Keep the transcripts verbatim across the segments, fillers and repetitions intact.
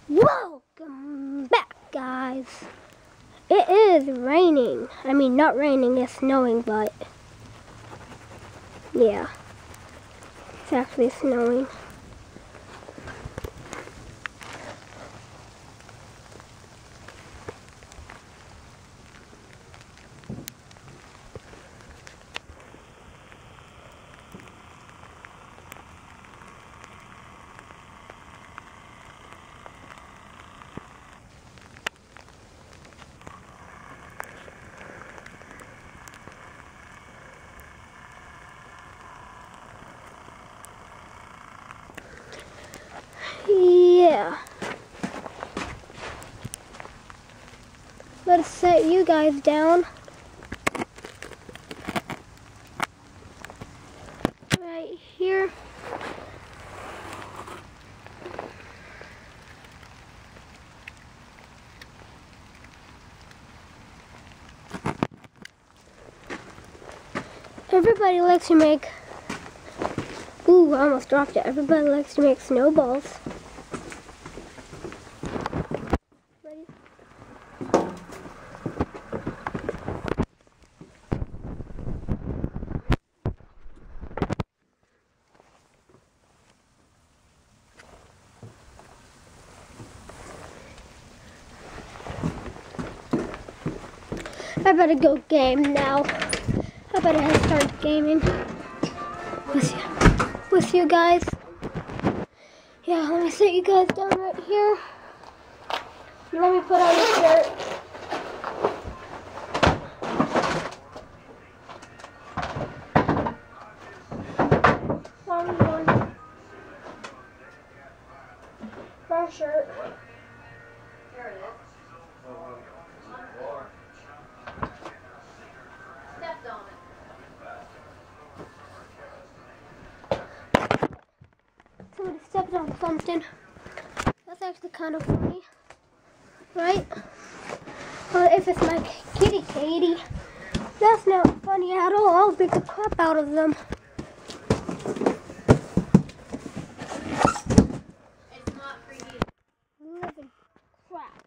Welcome back, guys. It is raining. I mean, not raining, it's snowing, but yeah, it's actually snowing. Yeah. Let's set you guys down. Right here. Everybody likes to make, ooh, I almost dropped it. Everybody likes to make snowballs. Ready? I better go game now. I better head start gaming with you, with you guys. Yeah, let me sit you guys down right here. Let me put on your shirt. Long one. My shirt. Here it is. Stepped on it. Somebody stepped on something. That's actually kind of funny, right? Well, if it's my kitty Katie, that's not funny at all. I'll beat the crap out of them. It's not for you. Living crap.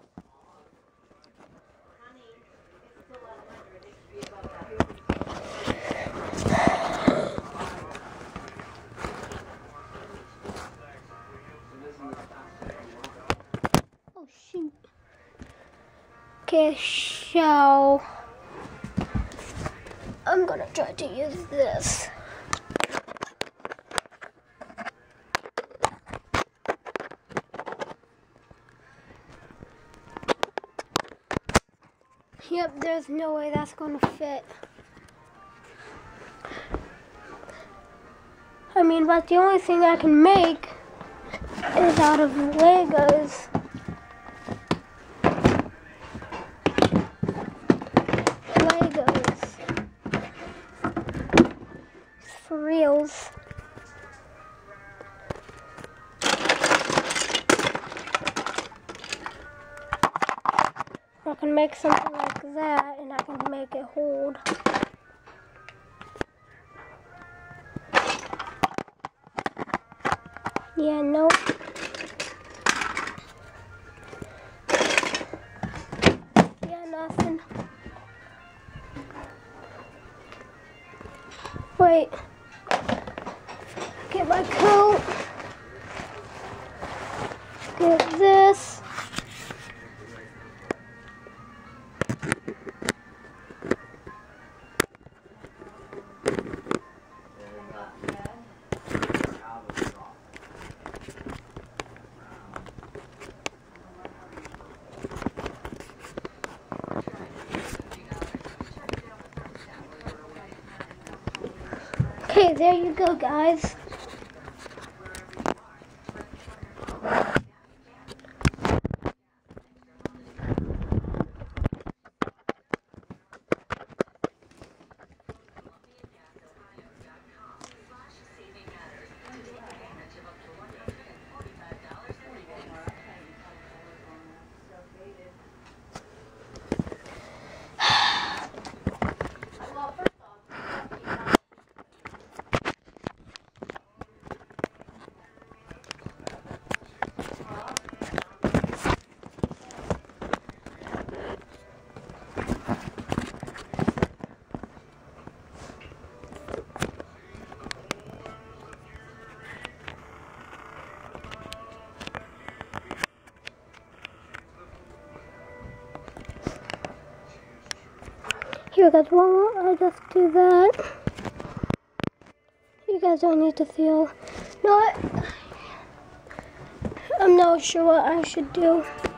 Honey, it's still at one hundred. It should be above that. Oh shoot. Okay, so I'm gonna try to use this. Yep, there's no way that's gonna fit. I mean, but the only thing I can make is out of Legos. Legos. For reals. I can make something like that, and I can make it hold. Yeah, nope. Yeah, nothing. Wait. Get my coat. Get this. Okay, there you go, guys. Here guys, well, I just do that. You guys don't need to feel. No, I, I'm not sure what I should do.